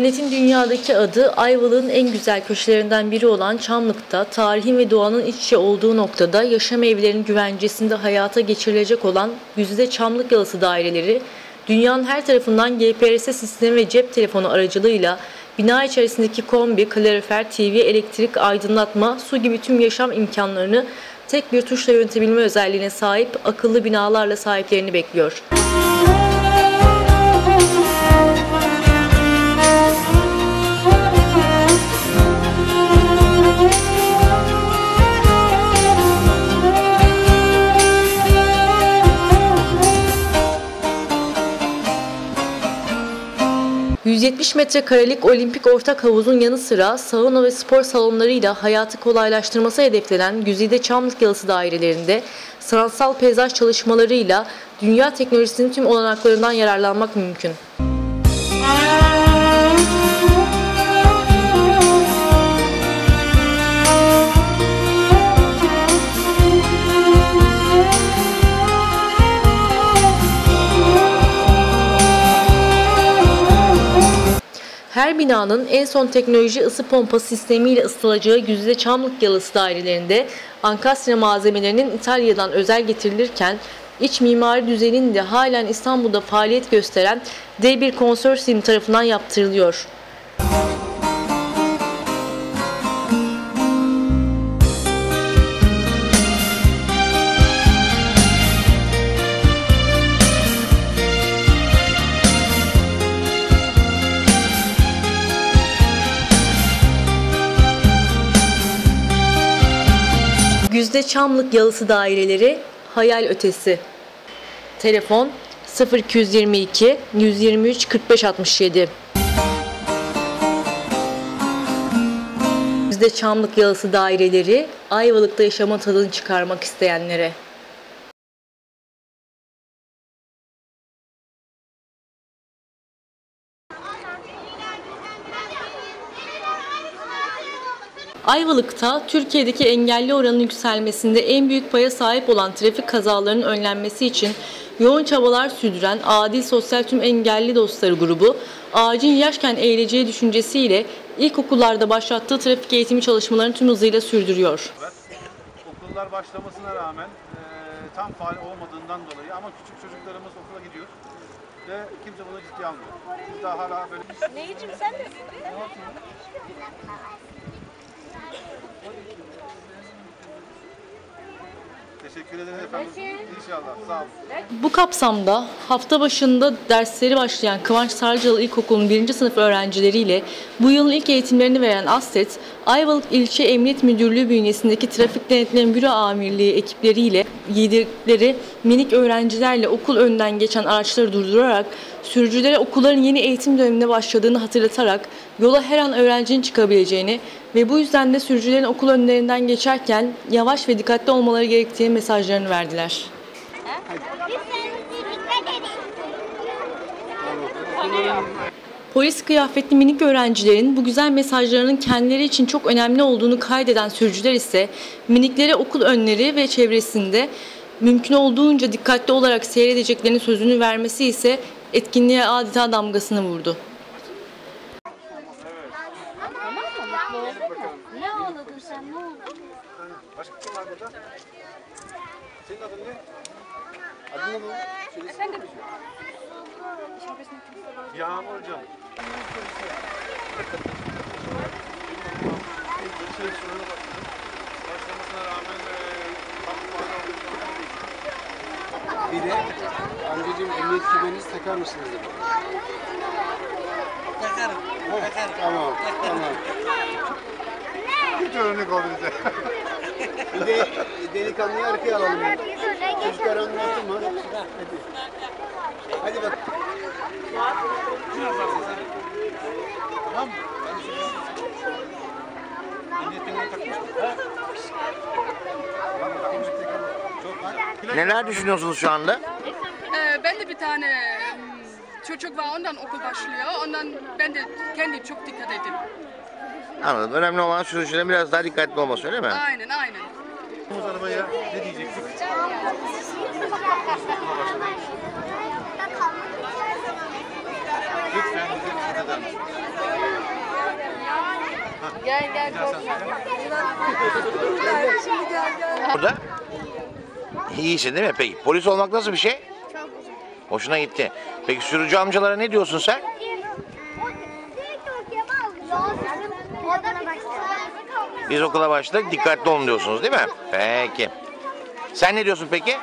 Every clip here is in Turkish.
Cennetin dünyadaki adı Ayvalık'ın en güzel köşelerinden biri olan Çamlık'ta, tarihin ve doğanın iç içe olduğu noktada yaşam evlerinin güvencesinde hayata geçirilecek olan güzide Çamlık Yalısı daireleri, dünyanın her tarafından GPRS sistemi ve cep telefonu aracılığıyla bina içerisindeki kombi, kalorifer, TV, elektrik, aydınlatma, su gibi tüm yaşam imkanlarını tek bir tuşla yönetebilme özelliğine sahip akıllı binalarla sahiplerini bekliyor. 170 metrekarelik olimpik ortak havuzun yanı sıra sauna ve spor salonlarıyla hayatı kolaylaştırması hedeflenen güzide Çamlık Yalısı dairelerinde sanatsal peyzaj çalışmalarıyla dünya teknolojisinin tüm olanaklarından yararlanmak mümkün. Her binanın en son teknoloji ısı pompası sistemiyle ısıtılacağı güzide Çamlık Yalısı dairelerinde ankastre malzemelerinin İtalya'dan özel getirilirken iç mimari düzeninin de halen İstanbul'da faaliyet gösteren D1 Konsorsiyum tarafından yaptırılıyor. Güzide Çamlık Yalısı daireleri hayal ötesi. Telefon 0222 123 45 67. Güzide Çamlık Yalısı daireleri Ayvalık'ta yaşama tadını çıkarmak isteyenlere. Ayvalık'ta Türkiye'deki engelli oranının yükselmesinde en büyük paya sahip olan trafik kazalarının önlenmesi için yoğun çabalar sürdüren Adil Sosyal Tüm Engelli Dostları grubu, ağacın yaşken eğileceği düşüncesiyle ilkokullarda başlattığı trafik eğitimi çalışmalarını tüm hızıyla sürdürüyor. Okullar başlamasına rağmen tam faal olmadığından dolayı ama küçük çocuklarımız okula gidiyor ve kimse bunu ciddiye almıyor. Biz daha hala böyle... Neyciğim sen de? Teşekkür ederim efendim. İnşallah. Sağ olun. Bu kapsamda hafta başında dersleri başlayan Kıvanç Sarıcalı İlkokulu'nun 1. sınıf öğrencileriyle bu yılın ilk eğitimlerini veren ASTET, Ayvalık İlçe Emniyet Müdürlüğü bünyesindeki Trafik Denetleme Büro Amirliği ekipleriyle yedirdikleri minik öğrencilerle okul önünden geçen araçları durdurarak sürücülere okulların yeni eğitim dönemine başladığını hatırlatarak yola her an öğrencinin çıkabileceğini ve bu yüzden de sürücülerin okul önlerinden geçerken yavaş ve dikkatli olmaları gerektiği mesajlarını verdiler. Polis kıyafetli minik öğrencilerin bu güzel mesajlarının kendileri için çok önemli olduğunu kaydeden sürücüler ise miniklere okul önleri ve çevresinde mümkün olduğunca dikkatli olarak seyredeceklerinin sözünü vermesi ise etkinliğe adeta damgasını vurdu. Ne ağladın sen? Ne oldu? Başka kim var burada? Senin adın ne? Adın ne? Efendim? Yağmur Can. Başlamasına rağmen tam faal olmadığından Bir de amcacığım emniyet kemerinizi takar mısınız dedi. Takarım. Takarım. Tamam. hiç örnek oldu bize. Bir de delikanlıyı arkaya alalım. Çocuklar anlatın mı? Hadi bak. Tamam mı? Emniyet kemerini takmış mı? Neler düşünüyorsunuz şu anda? Ben de bir tane çocuk var, ondan okul başlıyor. Ondan ben de kendi çok dikkat edin. Anladım. Önemli olan sürücülerin biraz daha dikkatli olması, öyle mi? Aynen. Bu arabaya ne diyecektik? Lütfen bize müsaade eder misiniz? Gel gel korkma. Burada. İyisin değil mi? Peki polis olmak nasıl bir şey? Hoşuna gitti. Peki sürücü amcalara ne diyorsun sen? Biz okula başladık, dikkatli olun diyorsunuz değil mi? Peki. Sen ne diyorsun peki?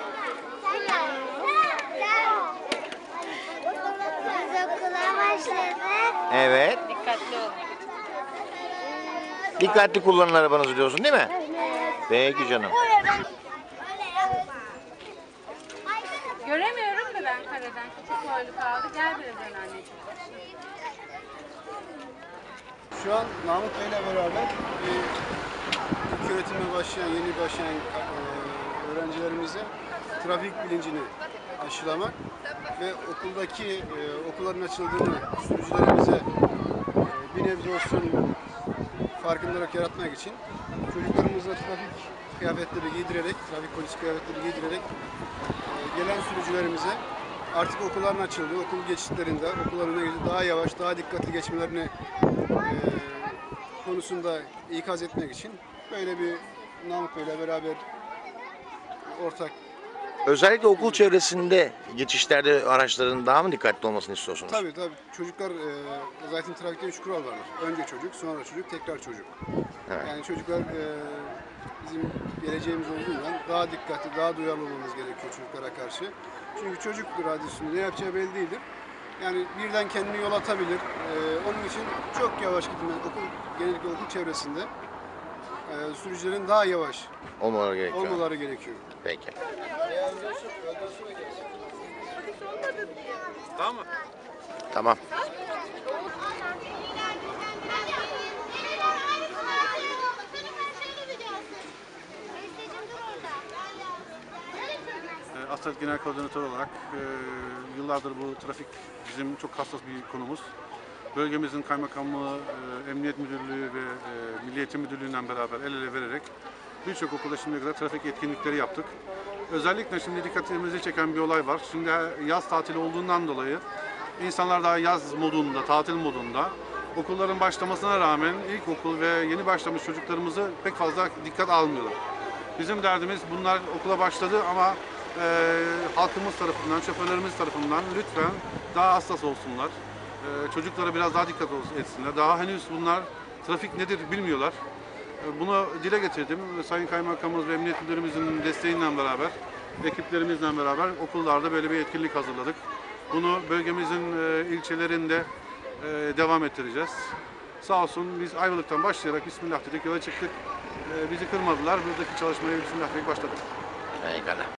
Biz okula başladık. Evet. Dikkatli kullanın arabanızı diyorsun değil mi? Peki canım. Göremiyorum da ben kareden. Çok boylu kaldı. Gel birazdan anneciğim. Şu an Namık Bey'le beraber ilk öğretime başlayan, yeni başlayan öğrencilerimize trafik bilincini aşılamak ve okuldaki okulların açıldığını sürücülerimize bir nebze olsun farkındalık yaratmak için çocuklarımızla trafik kıyafetleri giydirerek, trafik polisi kıyafetleri giydirerek gelen sürücülerimize artık okulların açıldığı, okul geçitlerinde okullarına daha yavaş, daha dikkatli geçmelerini konusunda ikaz etmek için böyle bir Namık Bey'le beraber ortak. Özellikle okul çevresinde geçişlerde araçların daha mı dikkatli olmasını istiyorsunuz? Tabii çocuklar zaten trafikte 3 kural vardır. Önce çocuk, sonra çocuk, tekrar çocuk. Evet. Yani çocuklar bizim geleceğimiz olduğundan daha dikkatli, daha duyarlı olmamız gerekiyor çocuklara karşı. Çünkü çocuktur radyosunda ne yapacağı belli değildir. Yani birden kendini yol atabilir. Onun için çok yavaş gitmeli. Genellikle okul çevresinde sürücülerin daha yavaş Olmaları gerekiyor. Peki. Tamam mı? Tamam. Astat Genel Koordinatör olarak yıllardır bu trafik bizim çok hassas bir konumuz. Bölgemizin kaymakamlığı, emniyet müdürlüğü ve Milli Eğitim Müdürlüğü'nden beraber el ele vererek birçok okulda şimdiye kadar trafik etkinlikleri yaptık. Özellikle şimdi dikkatimizi çeken bir olay var. Şimdi yaz tatili olduğundan dolayı insanlar daha yaz modunda, tatil modunda. Okulların başlamasına rağmen ilkokul ve yeni başlamış çocuklarımızı pek fazla dikkat almıyorlar. Bizim derdimiz bunlar okula başladı ama halkımız tarafından, şoförlerimiz tarafından lütfen daha hassas olsunlar. Çocuklara biraz daha dikkat etsinler. Daha henüz bunlar trafik nedir bilmiyorlar. Bunu dile getirdim. Sayın Kaymakamımız ve Emniyet Müdürümüzün desteğiyle beraber, ekiplerimizle beraber okullarda böyle bir etkinlik hazırladık. Bunu bölgemizin ilçelerinde devam ettireceğiz. Sağ olsun biz Ayvalık'tan başlayarak Bismillah dedik, yola çıktık. Bizi kırmadılar. Buradaki çalışmaya Bismillah dedik başladık. Pekala.